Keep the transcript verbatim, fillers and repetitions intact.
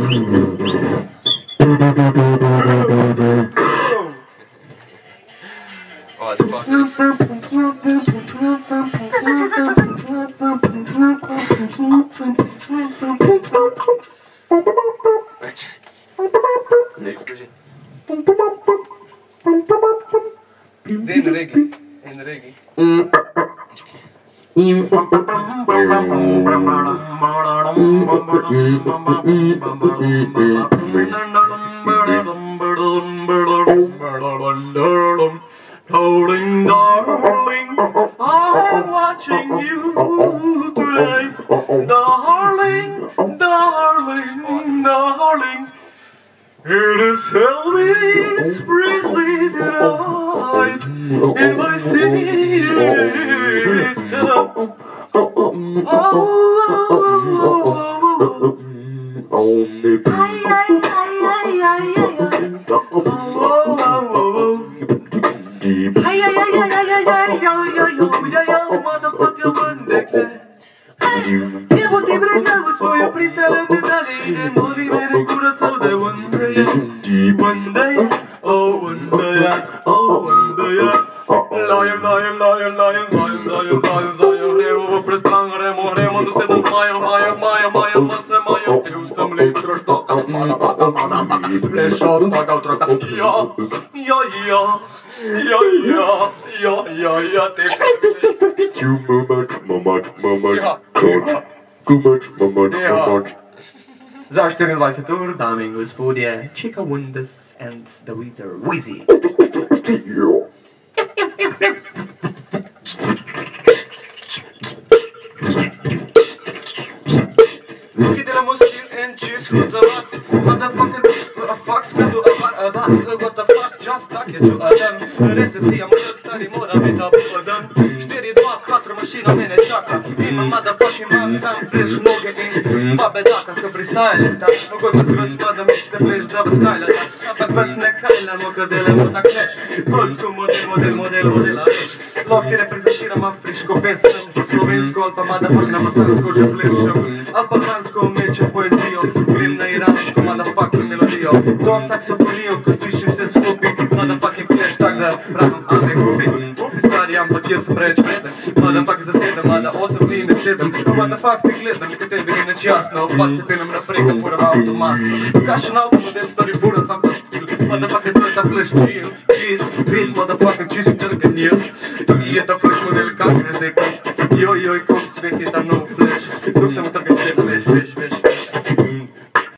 Ó, tu posso isso. Dê no reggae. Dê no reggae. Darling, darling, I'm watching you today. Darling, darling, darling, it is Elvis Presley tonight in my system. Oh, only ay, ay, ay, ay, ay, ay. Ay, ay, ay, ay, ay, ay, ay, yo, yo, yo, yo, yo, motherfucker, Monday. Tiempo te brindamos, voy a freestyle de dale y de morirme de corazón de one day, one day, oh, one day, oh, one day. Lion, lion, lion, lion, Zion, Zion, Zion, Zion, Remo, prestang, Remo, Remo, du sedem, Maja, Maja, Maja, Maja, Masse, Maja, eu sam litro štoka, motherfucker, motherfucker, plešo, taka troka, ja, ja, ja, ja, ja, ja, ja, ja, te Too much, much, much, too much, much, much. Za štiriindvajset ur, dame in gospodje, Chica Wonders and the Wizard Wizzy. Look at the muscle and cheese, who's a bus? Motherfucking a fox can do a bus. What the fuck, just talk it to a them. Recesija, model stari mora biti obudan. štiri dva kvadro mašina mene čaka. Imam motherfucking mam sam flash noge in dva bedaka ko freestyleta. Mogoče sve smada mislite flash da vas kajlata. Ampak vas ne kajlamo, ker delamo tak flash. Brodsko model, model, model, modela veš. Lok ti reprezentiram afriško pesem, slovensko ali pa motherfuck na bosansko že plešem. Ali pa fransko umečem poezijo, grem na iransko motherfucking melodijo. To saksofonijo, ko slišim vse skupaj, motherfucking flash, tak da pravim ame kupi. Kupi stari, ampak jaz sem preveč vreden. Motherfuck za sedem, mada osem dni ne sedem. Motherfuck te gledam, ko tebi ni nič jasno. Pa se pelem naprej, ka furam avtomasno. Kakšen avtomodel stari furam, sam ta stil. Motherfucker, to je ta flash chill. Cheese, peace, motherfucking cheese, utrgen jaz. Tukaj je ta flash model, kak greš zdaj pis. Joj, joj, kom svet je ta nov flash. Tuk sem utrgen, veš, veš, veš.